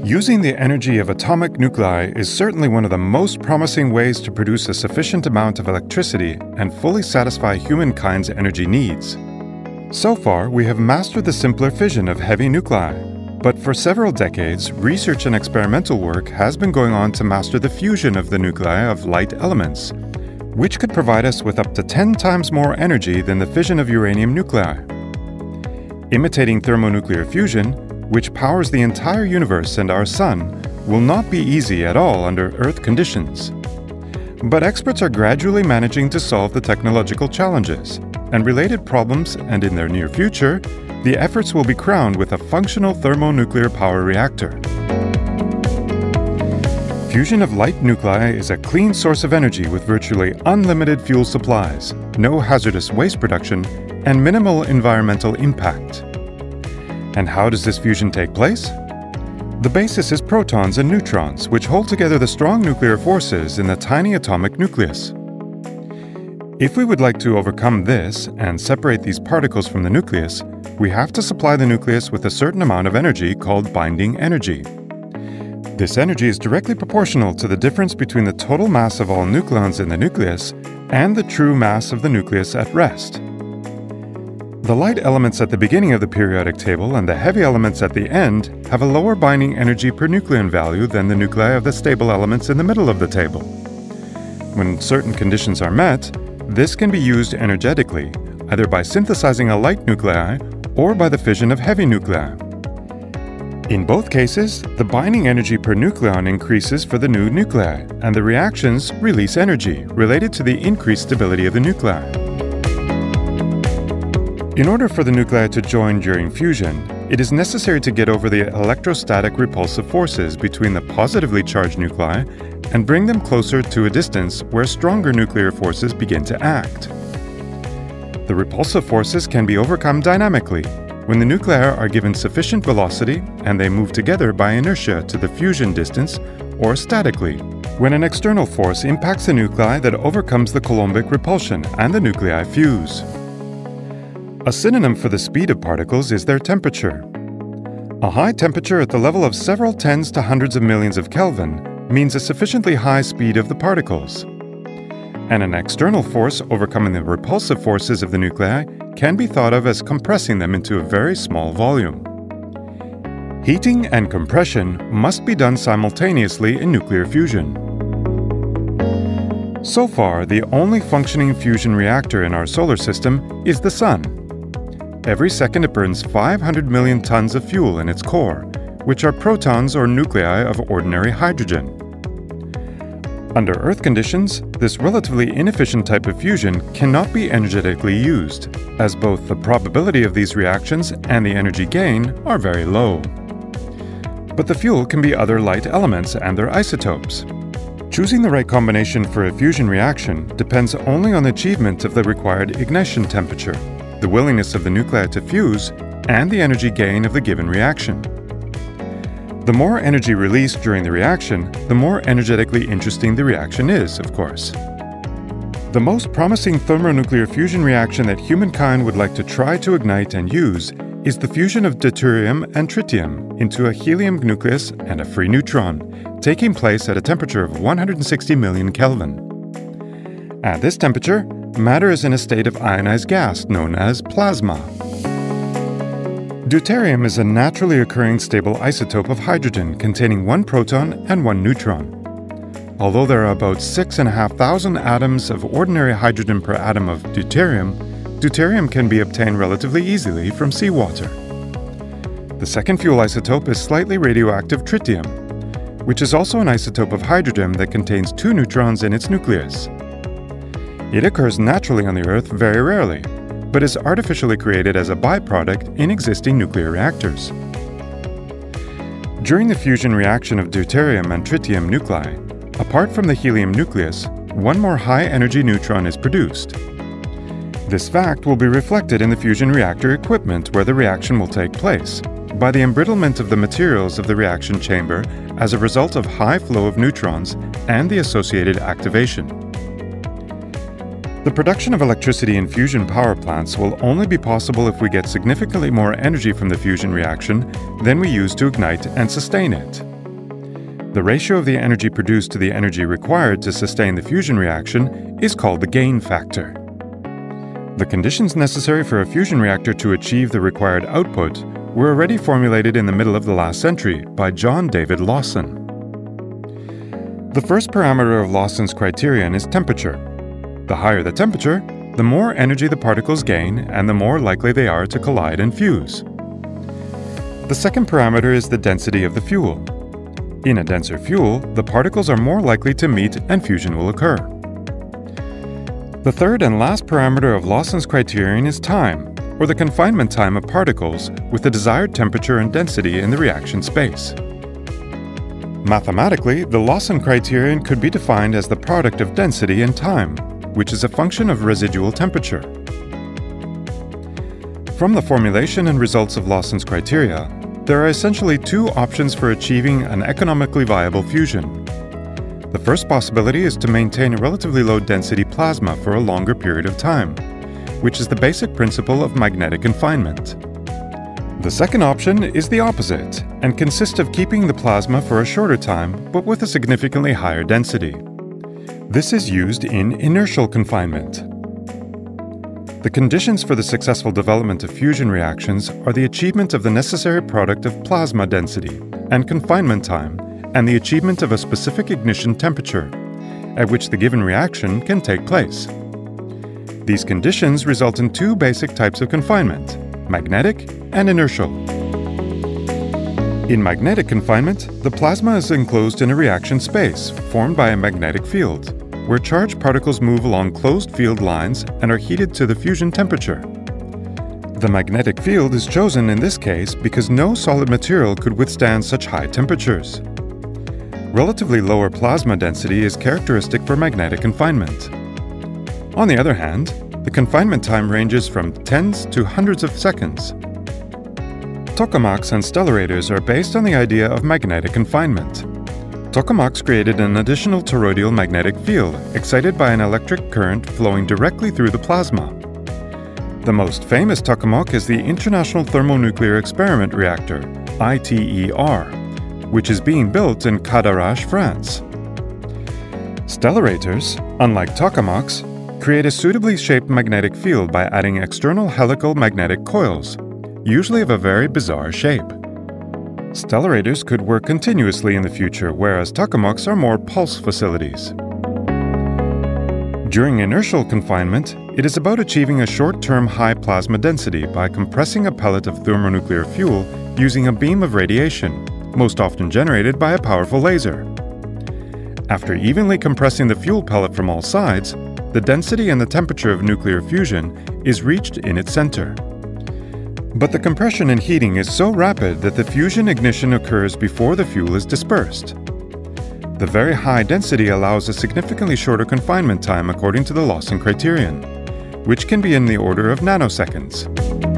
Using the energy of atomic nuclei is certainly one of the most promising ways to produce a sufficient amount of electricity and fully satisfy humankind's energy needs. So far, we have mastered the simpler fission of heavy nuclei, but for several decades, research and experimental work has been going on to master the fusion of the nuclei of light elements, which could provide us with up to 10 times more energy than the fission of uranium nuclei. Imitating thermonuclear fusion, which powers the entire universe and our Sun, will not be easy at all under Earth conditions. But experts are gradually managing to solve the technological challenges and related problems, and in their near future, the efforts will be crowned with a functional thermonuclear power reactor. Fusion of light nuclei is a clean source of energy with virtually unlimited fuel supplies, no hazardous waste production, and minimal environmental impact. And how does this fusion take place? The basis is protons and neutrons, which hold together the strong nuclear forces in the tiny atomic nucleus. If we would like to overcome this and separate these particles from the nucleus, we have to supply the nucleus with a certain amount of energy called binding energy. This energy is directly proportional to the difference between the total mass of all nucleons in the nucleus and the true mass of the nucleus at rest. The light elements at the beginning of the periodic table and the heavy elements at the end have a lower binding energy per nucleon value than the nuclei of the stable elements in the middle of the table. When certain conditions are met, this can be used energetically, either by synthesizing a light nuclei or by the fission of heavy nuclei. In both cases, the binding energy per nucleon increases for the new nuclei, and the reactions release energy related to the increased stability of the nuclei. In order for the nuclei to join during fusion, it is necessary to get over the electrostatic repulsive forces between the positively charged nuclei and bring them closer to a distance where stronger nuclear forces begin to act. The repulsive forces can be overcome dynamically when the nuclei are given sufficient velocity and they move together by inertia to the fusion distance, or statically, when an external force impacts the nuclei that overcomes the Coulombic repulsion and the nuclei fuse. A synonym for the speed of particles is their temperature. A high temperature at the level of several tens to hundreds of millions of Kelvin means a sufficiently high speed of the particles. And an external force overcoming the repulsive forces of the nuclei can be thought of as compressing them into a very small volume. Heating and compression must be done simultaneously in nuclear fusion. So far, the only functioning fusion reactor in our solar system is the Sun. Every second it burns 500 million tons of fuel in its core, which are protons or nuclei of ordinary hydrogen. Under Earth conditions, this relatively inefficient type of fusion cannot be energetically used, as both the probability of these reactions and the energy gain are very low. But the fuel can be other light elements and their isotopes. Choosing the right combination for a fusion reaction depends only on the achievement of the required ignition temperature, the willingness of the nuclei to fuse, and the energy gain of the given reaction. The more energy released during the reaction, the more energetically interesting the reaction is, of course. The most promising thermonuclear fusion reaction that humankind would like to try to ignite and use is the fusion of deuterium and tritium into a helium nucleus and a free neutron, taking place at a temperature of 160 million Kelvin. At this temperature, matter is in a state of ionized gas known as plasma. Deuterium is a naturally occurring stable isotope of hydrogen containing one proton and one neutron. Although there are about 6,500 atoms of ordinary hydrogen per atom of deuterium, deuterium can be obtained relatively easily from seawater. The second fuel isotope is slightly radioactive tritium, which is also an isotope of hydrogen that contains two neutrons in its nucleus. It occurs naturally on the Earth very rarely, but is artificially created as a byproduct in existing nuclear reactors. During the fusion reaction of deuterium and tritium nuclei, apart from the helium nucleus, one more high-energy neutron is produced. This fact will be reflected in the fusion reactor equipment where the reaction will take place, by the embrittlement of the materials of the reaction chamber as a result of high flow of neutrons and the associated activation. The production of electricity in fusion power plants will only be possible if we get significantly more energy from the fusion reaction than we use to ignite and sustain it. The ratio of the energy produced to the energy required to sustain the fusion reaction is called the gain factor. The conditions necessary for a fusion reactor to achieve the required output were already formulated in the middle of the last century by John David Lawson. The first parameter of Lawson's criterion is temperature. The higher the temperature, the more energy the particles gain and the more likely they are to collide and fuse. The second parameter is the density of the fuel. In a denser fuel, the particles are more likely to meet and fusion will occur. The third and last parameter of Lawson's criterion is time, or the confinement time of particles with the desired temperature and density in the reaction space. Mathematically, the Lawson criterion could be defined as the product of density and time, which is a function of residual temperature. From the formulation and results of Lawson's criteria, there are essentially two options for achieving an economically viable fusion. The first possibility is to maintain a relatively low density plasma for a longer period of time, which is the basic principle of magnetic confinement. The second option is the opposite and consists of keeping the plasma for a shorter time but with a significantly higher density. This is used in inertial confinement. The conditions for the successful development of fusion reactions are the achievement of the necessary product of plasma density and confinement time and the achievement of a specific ignition temperature, at which the given reaction can take place. These conditions result in two basic types of confinement: magnetic and inertial. In magnetic confinement, the plasma is enclosed in a reaction space formed by a magnetic field, where charged particles move along closed field lines and are heated to the fusion temperature. The magnetic field is chosen in this case because no solid material could withstand such high temperatures. Relatively lower plasma density is characteristic for magnetic confinement. On the other hand, the confinement time ranges from tens to hundreds of seconds. Tokamaks and Stellarators are based on the idea of magnetic confinement. Tokamaks created an additional toroidal magnetic field excited by an electric current flowing directly through the plasma. The most famous tokamak is the International Thermonuclear Experiment Reactor, ITER, which is being built in Cadarache, France. Stellarators, unlike tokamaks, create a suitably shaped magnetic field by adding external helical magnetic coils, usually of a very bizarre shape. Stellarators could work continuously in the future, whereas tokamaks are more pulse facilities. During inertial confinement, it is about achieving a short-term high plasma density by compressing a pellet of thermonuclear fuel using a beam of radiation, most often generated by a powerful laser. After evenly compressing the fuel pellet from all sides, the density and the temperature of nuclear fusion is reached in its center. But the compression and heating is so rapid that the fusion ignition occurs before the fuel is dispersed. The very high density allows a significantly shorter confinement time according to the Lawson criterion, which can be in the order of nanoseconds.